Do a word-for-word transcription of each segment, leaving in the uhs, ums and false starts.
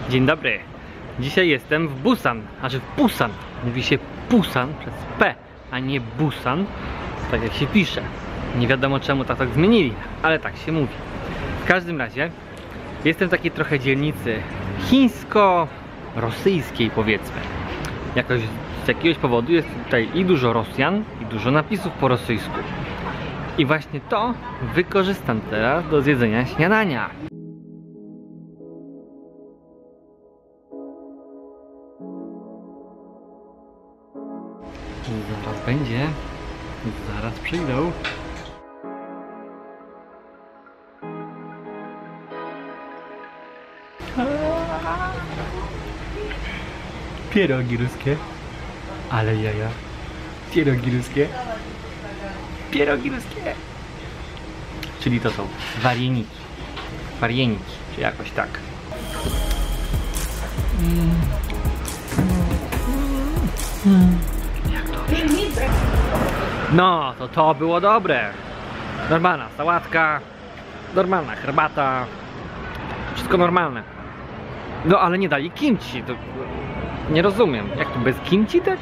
Dzień dobry. Dzisiaj jestem w Busan, znaczy w Pusan. Mówi się Pusan przez P, a nie Busan, tak jak się pisze. Nie wiadomo czemu tak, tak zmienili, ale tak się mówi. W każdym razie jestem w takiej trochę dzielnicy chińsko-rosyjskiej, powiedzmy. Jakoś z jakiegoś powodu jest tutaj i dużo Rosjan, i dużo napisów po rosyjsku. I właśnie to wykorzystam teraz do zjedzenia śniadania. Zaraz będzie. Zaraz przyjdą. Pierogi ruskie. Ale jaja. Pierogi ruskie. Pierogi ruskie. Czyli to są warieniki. Warieniki, czy jakoś tak. Mm. Mm. Jak dobrze. No, to to było dobre. Normalna sałatka, normalna herbata. Wszystko normalne. No, ale nie dali kimchi. To nie rozumiem. Jak to bez kimchi, tak?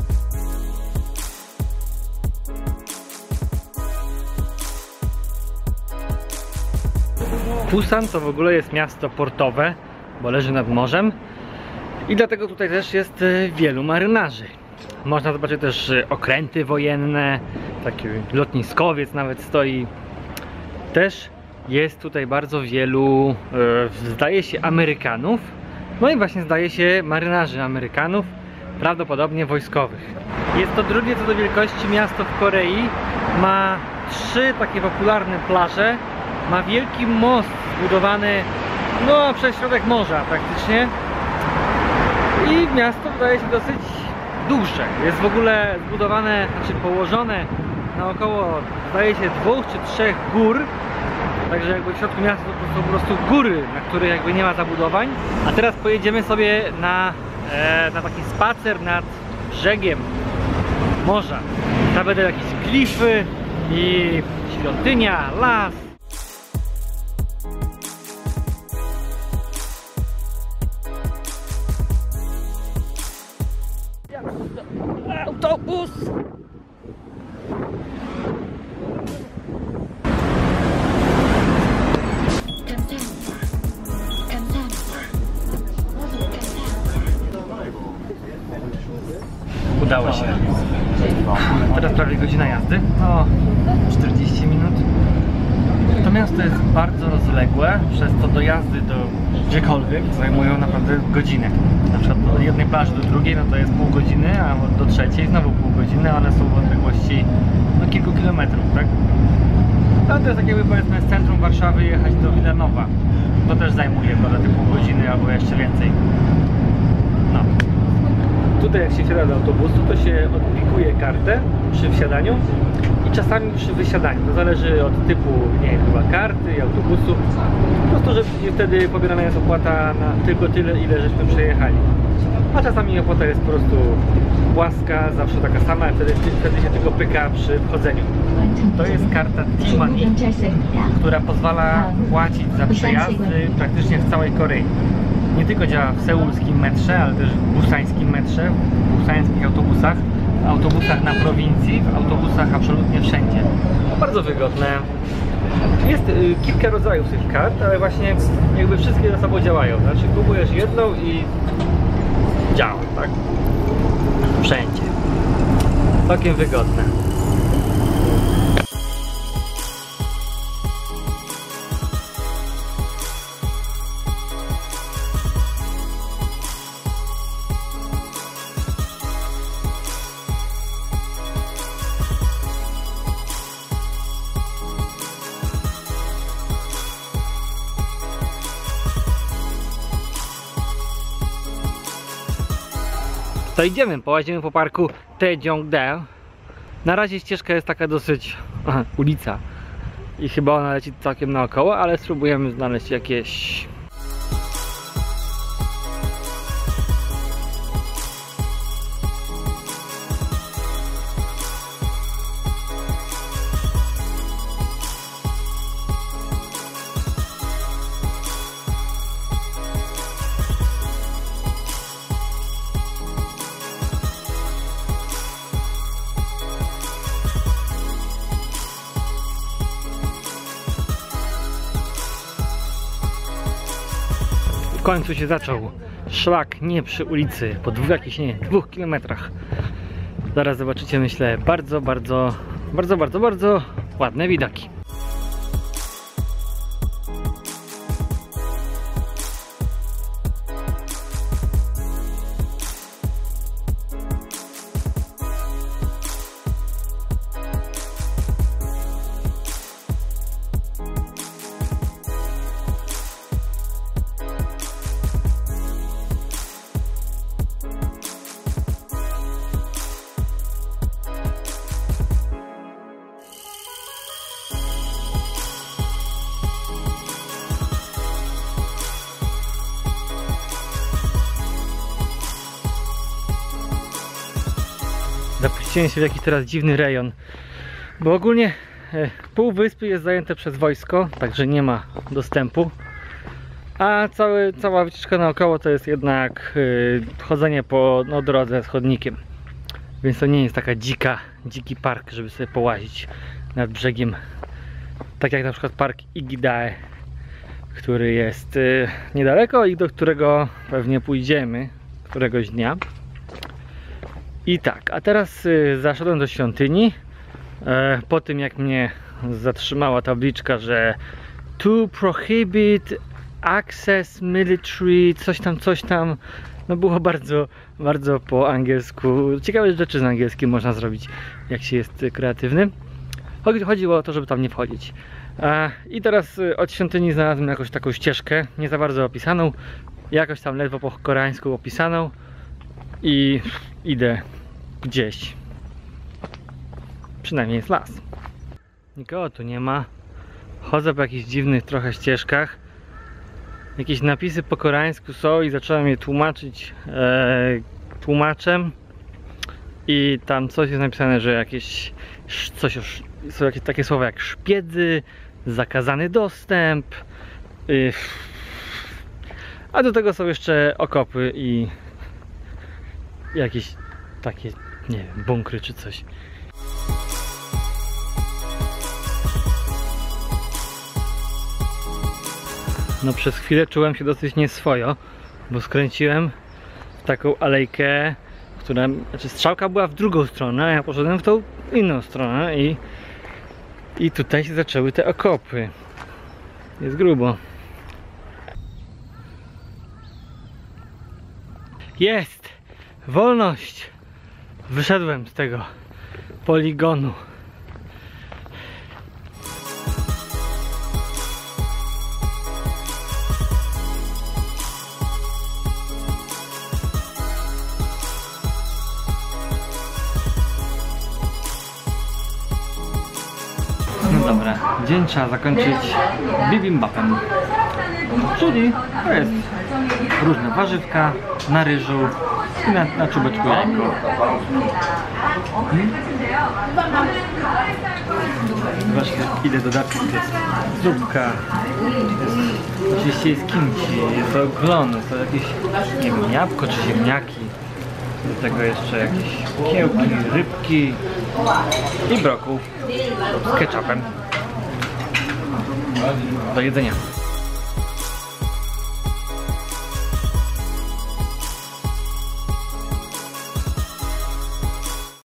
Pusan to w ogóle jest miasto portowe, bo leży nad morzem i dlatego tutaj też jest wielu marynarzy. Można zobaczyć też okręty wojenne, taki lotniskowiec nawet stoi. Też jest tutaj bardzo wielu, e, zdaje się, Amerykanów, no i właśnie zdaje się marynarzy Amerykanów, prawdopodobnie wojskowych. Jest to drugie co do wielkości miasto w Korei, ma trzy takie popularne plaże. Ma wielki most zbudowany no, przez środek morza praktycznie. I miasto wydaje się dosyć duże. Jest w ogóle zbudowane, znaczy położone na około, zdaje się, dwóch czy trzech gór. Także jakby w środku miasta to są po prostu góry, na których jakby nie ma zabudowań. A teraz pojedziemy sobie na, e, na taki spacer nad brzegiem morza. Tam będą jakieś klify i świątynia, las. Autobus! Udało się. Teraz prawie godzina jazdy. No, czterdzieści minut. To miasto jest bardzo rozległe, przez to dojazdy do gdziekolwiek zajmują naprawdę godzinę. Na przykład od jednej plaży do drugiej no to jest pół godziny, a do trzeciej znowu pół godziny, one są w odległości no, kilku kilometrów, tak? Ale to jest tak jakby, powiedzmy, z centrum Warszawy jechać do Wilanowa. To też zajmuje ponad pół godziny albo jeszcze więcej. No. Tutaj jak się wsiada do autobusu, to się odplikuje kartę przy wsiadaniu i czasami przy wysiadaniu. To zależy od typu, nie wiem, chyba karty i autobusu. Po prostu, że wtedy pobierana jest opłata na tylko tyle, ile żeśmy przejechali. A czasami opłata jest po prostu płaska, zawsze taka sama, wtedy, wtedy się tylko pyka przy wchodzeniu. To jest karta T-Money, która pozwala płacić za przejazdy praktycznie w całej Korei. Nie tylko działa w seulskim metrze, ale też w busańskim metrze, w busańskich autobusach, w autobusach na prowincji, w autobusach absolutnie wszędzie. Bardzo wygodne. Jest y, kilka rodzajów tych kart, ale właśnie jakby wszystkie ze sobą działają. Znaczy kupujesz jedną i działa, tak? Wszędzie. Całkiem wygodne. To idziemy, połazimy po parku Taedongdae. Na razie ścieżka jest taka dosyć... Aha, ulica. I chyba ona leci całkiem naokoło, ale spróbujemy znaleźć jakieś... końcu się zaczął. Szlak nie przy ulicy, po dwóch, jakichś nie, dwóch kilometrach. Zaraz zobaczycie, myślę, bardzo, bardzo, bardzo, bardzo, bardzo ładne widoki. Zapuściłem się w jakiś teraz dziwny rejon, bo ogólnie e, pół wyspy jest zajęte przez wojsko, także nie ma dostępu, a cały, cała wycieczka naokoło to jest jednak e, chodzenie po no, drodze z chodnikiem, więc to nie jest taka dzika, dziki park, żeby sobie połazić nad brzegiem, tak jak na przykład park Igidae, który jest e, niedaleko i do którego pewnie pójdziemy któregoś dnia. I tak, a teraz y, zaszedłem do świątyni, e, po tym jak mnie zatrzymała tabliczka, że to prohibit access military, coś tam, coś tam, no było bardzo, bardzo po angielsku. Ciekawe rzeczy z angielskim można zrobić, jak się jest kreatywnym. Chodziło o to, żeby tam nie wchodzić. E, I teraz y, od świątyni znalazłem jakąś taką ścieżkę, nie za bardzo opisaną, jakoś tam ledwo po koreańsku opisaną i idę gdzieś. Przynajmniej jest las. Nikogo tu nie ma. Chodzę po jakichś dziwnych trochę ścieżkach. Jakieś napisy po koreańsku są i zacząłem je tłumaczyć e, tłumaczem. I tam coś jest napisane, że jakieś coś już, są jakieś takie słowa jak szpiedzy, zakazany dostęp. Y, a do tego są jeszcze okopy i jakieś takie, nie wiem, bunkry czy coś. No przez chwilę czułem się dosyć nieswojo, bo skręciłem w taką alejkę, która, znaczy strzałka była w drugą stronę, a ja poszedłem w tą inną stronę i i tutaj się zaczęły te okopy. Jest grubo. Jest! Wolność! Wyszedłem z tego poligonu. No dobra, dzień trzeba zakończyć bibimbapem. Czyli to jest różne warzywka na ryżu i na, na czubeczku jajko. Hmm? Właśnie ile dodatków jest zupka, jest, oczywiście jest kimchi, jest to glony, są jakieś, nie wiem, jabłko czy ziemniaki. Do tego jeszcze jakieś kiełki, rybki i brokuł z ketchupem. Do jedzenia.